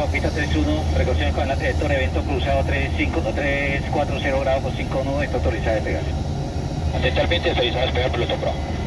Bravo, pista 31, precaución con la trayectoria, evento cruzado 340 grados con 5 nudos, está autorizada a despegar. Atento al 20, autorizada a despegar, piloto Pro.